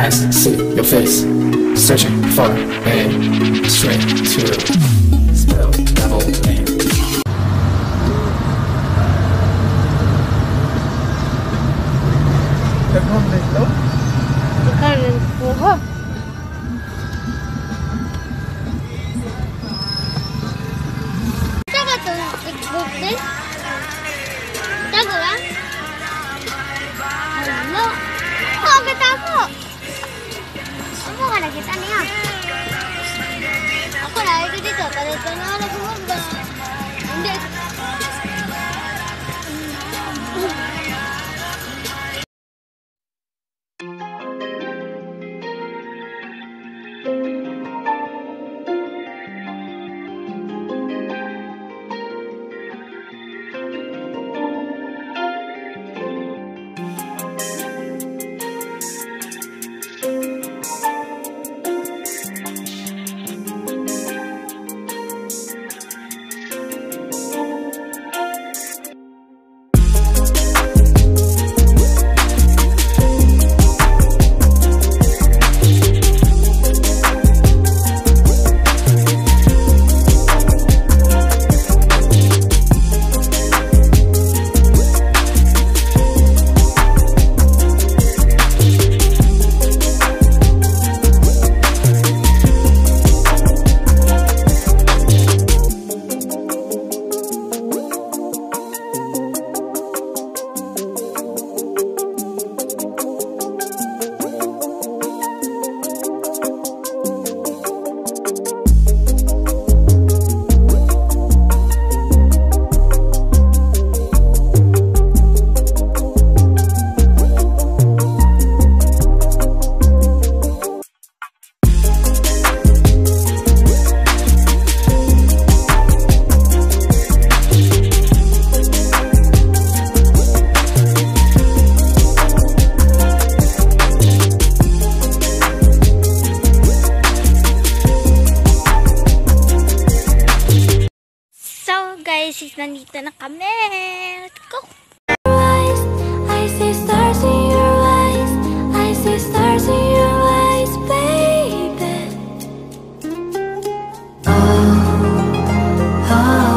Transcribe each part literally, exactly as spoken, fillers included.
eyes see your face, searching for a straight to spell double name. 看人不好。这个怎么不对？这个啊？Hello, kok kita aku? Kamu ada kita nih ya? Aku lagi di tempat itu nol aku mau. Ini. Guys, nandito na kami. Let's go! I see stars in your eyes. I see stars in your eyes, baby. Oh, oh,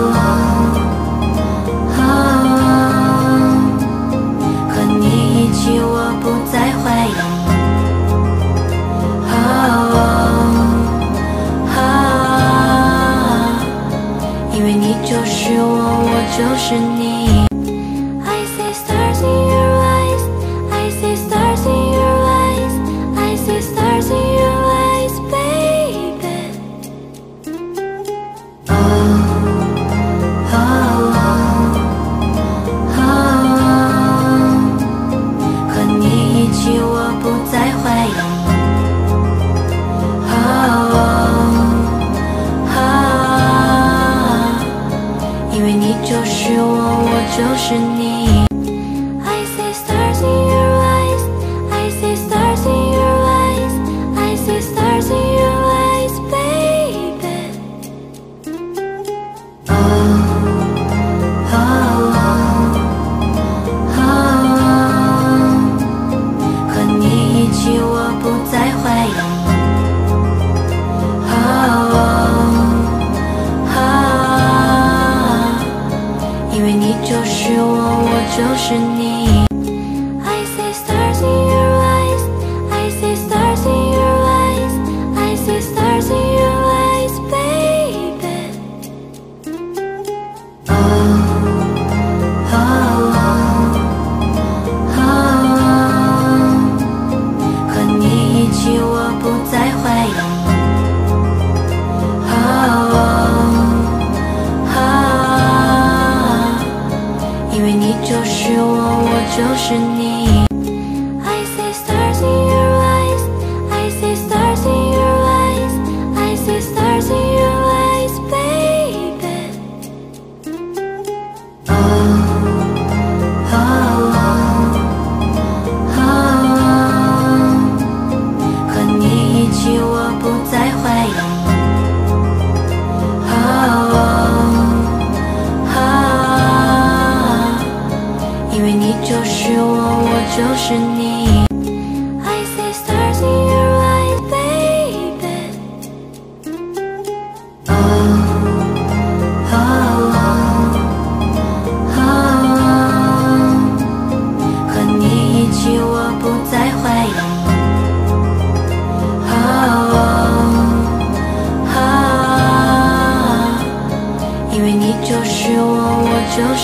oh, oh. 和你一起，我不再怀疑。Oh, oh, oh. 因为你就是我，我就是你。I see stars in your eyes, I see stars in your eyes, I see stars in your eyes, baby. Oh, oh, oh, oh. 和你一起，我不再怀疑。Oh, oh. 因为你就是我，我就是你。I see stars in your eyes, I see stars in your eyes, I see stars in your eyes, baby. Oh, oh, oh, oh. 和你一起，我不再怀疑。Oh, oh, oh. 因为你就是我。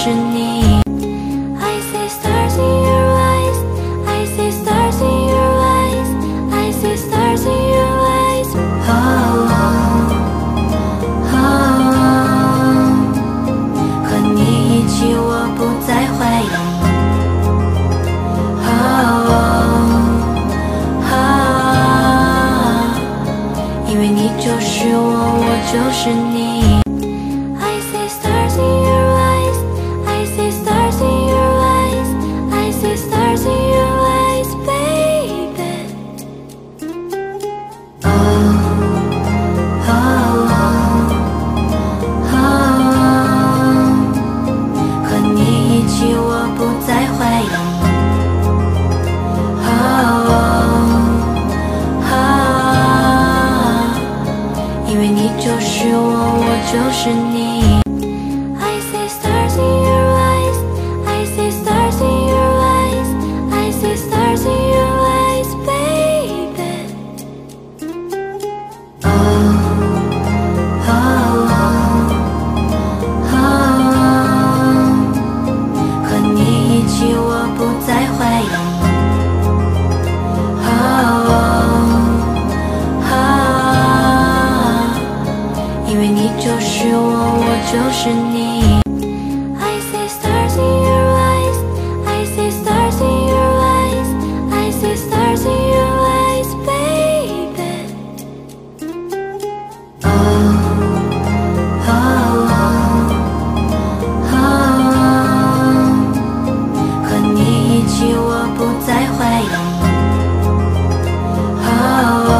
就是你。I see stars in your eyes, I see stars in your eyes, I see stars in your eyes. Oh, oh, oh. 和你一起，我不再怀疑。Oh, oh, oh. 因为你就是我，我就是你。I see stars in your eyes, I see stars in your eyes, I see stars in your eyes, baby. Oh, oh, oh, oh. 和你一起，我不再怀疑。Oh, oh, oh. 因为你就是我，我就是你。I see stars in your eyes, I see stars in your eyes, I see stars in your eyes, baby. Oh, oh, oh, oh. 和你一起，我不再怀疑。Oh, oh, oh. 因为你就是我，我就是你。I see stars in your eyes, I see stars in your eyes, I see stars in your eyes, baby. Oh, oh, oh, oh. 和你一起，我不再怀疑。Oh,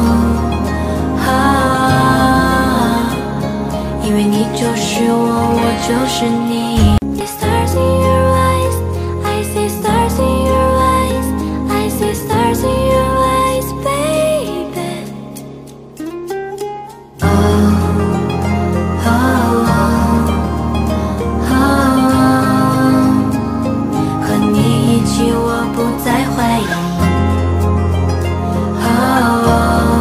oh, oh. 因为你就是我，我就是你。Stars in your eyes, I see stars in your eyes, I see stars in your eyes, baby. Oh, oh, oh, oh. 和你一起，我不再怀疑。Oh,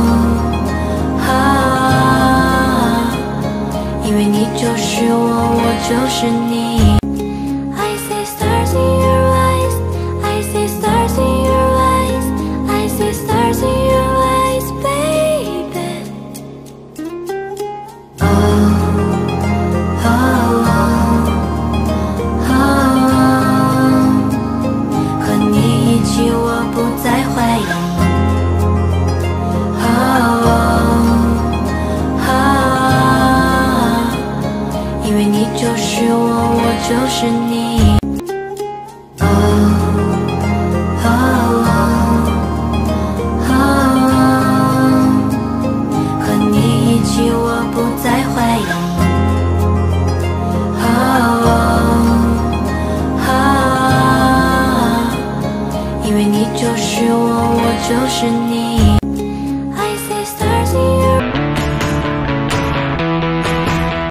oh, oh. 因为你就是我，我就是你。I see stars in your eyes, I see stars in your eyes, I see stars in your eyes, baby. Oh, oh, oh, oh. 和你一起，我不再怀疑。Oh, oh, oh. 因为你就是我，我就是你。